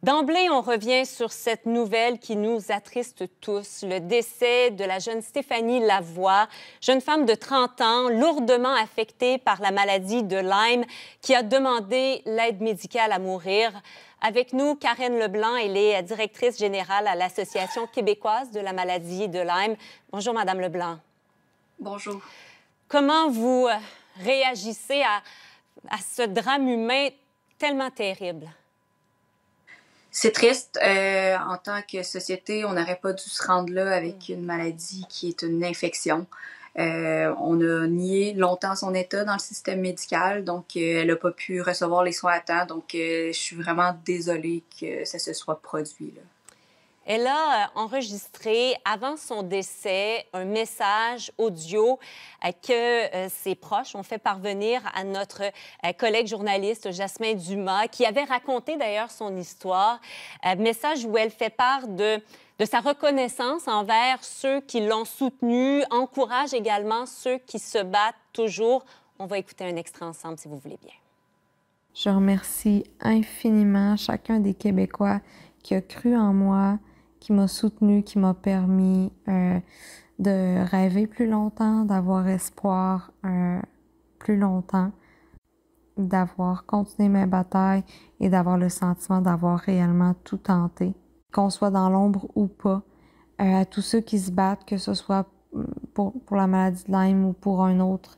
D'emblée, on revient sur cette nouvelle qui nous attriste tous, le décès de la jeune Stéphanie Lavoie, jeune femme de 30 ans, lourdement affectée par la maladie de Lyme, qui a demandé l'aide médicale à mourir. Avec nous, Karen Leblanc, elle est directrice générale à l'Association québécoise de la maladie de Lyme. Bonjour, Madame Leblanc. Bonjour. Comment vous réagissez à ce drame humain tellement terrible? C'est triste. En tant que société, on n'aurait pas dû se rendre là avec une maladie qui est une infection. On a nié longtemps son état dans le système médical, donc elle n'a pas pu recevoir les soins à temps. Donc, je suis vraiment désolée que ça se soit produit, là. Elle a enregistré, avant son décès, un message audio que ses proches ont fait parvenir à notre collègue journaliste Jasmin Dumas, qui avait raconté d'ailleurs son histoire. Message où elle fait part de sa reconnaissance envers ceux qui l'ont soutenue, encourage également ceux qui se battent toujours. On va écouter un extrait ensemble, si vous voulez bien. Je remercie infiniment chacun des Québécois qui a cru en moi, qui m'a soutenue, qui m'a permis de rêver plus longtemps, d'avoir espoir plus longtemps, d'avoir continué mes batailles et d'avoir le sentiment d'avoir réellement tout tenté. Qu'on soit dans l'ombre ou pas, à tous ceux qui se battent, que ce soit pour la maladie de Lyme ou pour une autre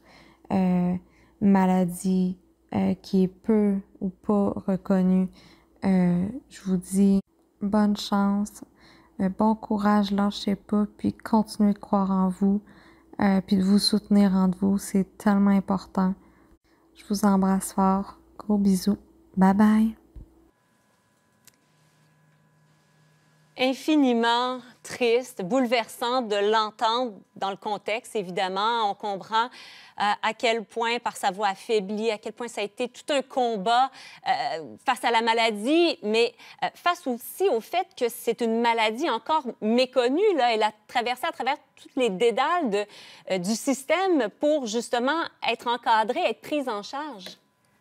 maladie qui est peu ou pas reconnue, je vous dis bonne chance. Bon courage, lâchez pas, puis continuez de croire en vous, puis de vous soutenir entre vous, c'est tellement important. Je vous embrasse fort. Gros bisous. Bye bye. Infiniment triste, bouleversant de l'entendre dans le contexte, évidemment. On comprend à quel point, par sa voix affaiblie, à quel point ça a été tout un combat face à la maladie, mais face aussi au fait que c'est une maladie encore méconnue. Là. Elle a traversé à travers toutes les dédales du système pour justement être encadrée, être prise en charge.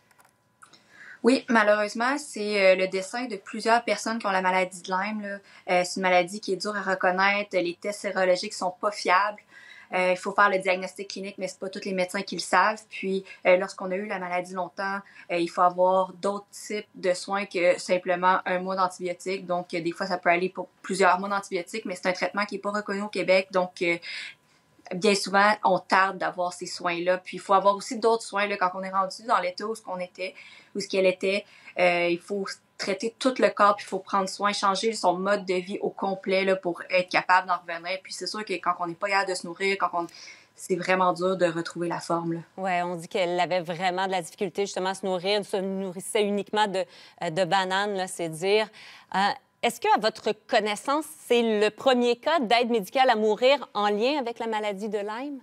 Oui, malheureusement, c'est le destin de plusieurs personnes qui ont la maladie de Lyme, là. C'est une maladie qui est dure à reconnaître. Les tests sérologiques sont pas fiables. Il faut faire le diagnostic clinique, mais c'est pas tous les médecins qui le savent. Puis, lorsqu'on a eu la maladie longtemps, il faut avoir d'autres types de soins que simplement un mois d'antibiotiques. Donc, des fois, ça peut aller pour plusieurs mois d'antibiotiques, mais c'est un traitement qui est pas reconnu au Québec. Donc, bien souvent, on tarde d'avoir ces soins-là. Puis, il faut avoir aussi d'autres soins là, quand on est rendu dans l'état où ce qu'elle était. Il faut traiter tout le corps, puis il faut prendre soin, changer son mode de vie au complet là, pour être capable d'en revenir. Puis, c'est sûr que quand on n'est pas capable de se nourrir, c'est vraiment dur de retrouver la forme. Oui, on dit qu'elle avait vraiment de la difficulté justement à se nourrir. Elle se nourrissait uniquement de bananes, là, c'est dire. Est-ce qu'à votre connaissance, c'est le premier cas d'aide médicale à mourir en lien avec la maladie de Lyme?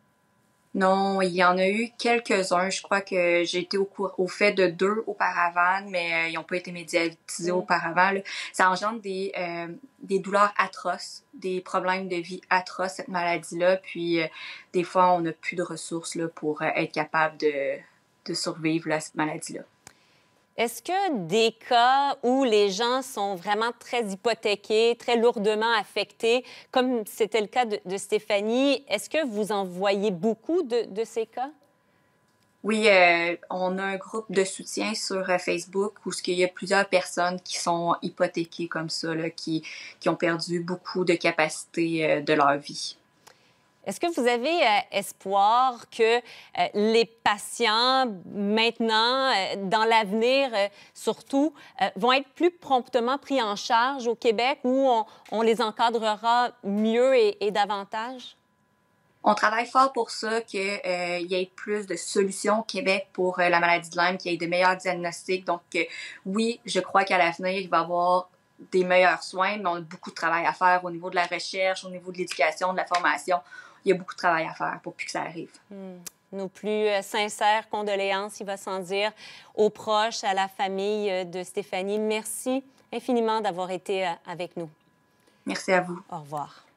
Non, il y en a eu quelques-uns. Je crois que j'ai été au fait de 2 auparavant, mais ils n'ont pas été médiatisés auparavant, là. Ça engendre des douleurs atroces, des problèmes de vie atroces, cette maladie-là. Puis, des fois, on n'a plus de ressources là, pour être capable de survivre là, à cette maladie-là. Est-ce que des cas où les gens sont vraiment très hypothéqués, très lourdement affectés, comme c'était le cas de Stéphanie, est-ce que vous en voyez beaucoup de ces cas? Oui, on a un groupe de soutien sur Facebook où il y a plusieurs personnes qui sont hypothéquées comme ça, là, qui ont perdu beaucoup de capacités de leur vie. Est-ce que vous avez espoir que les patients, maintenant, dans l'avenir surtout, vont être plus promptement pris en charge au Québec où on les encadrera mieux et davantage? On travaille fort pour ça, qu'il y ait plus de solutions au Québec pour la maladie de Lyme, qu'il y ait de meilleurs diagnostics. Donc, oui, je crois qu'à l'avenir, il va y avoir des meilleurs soins, mais on a beaucoup de travail à faire au niveau de la recherche, au niveau de l'éducation, de la formation. Il y a beaucoup de travail à faire pour plus que ça arrive. Nos plus sincères condoléances, il va sans dire, aux proches, à la famille de Stéphanie. Merci infiniment d'avoir été avec nous. Merci à vous. Au revoir.